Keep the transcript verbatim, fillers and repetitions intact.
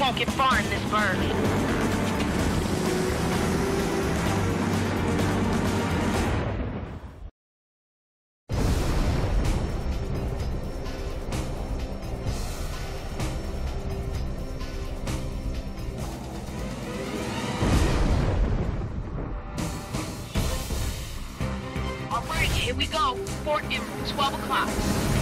won't get far in this bird. All right, here we go. Fort Emerald, twelve o'clock.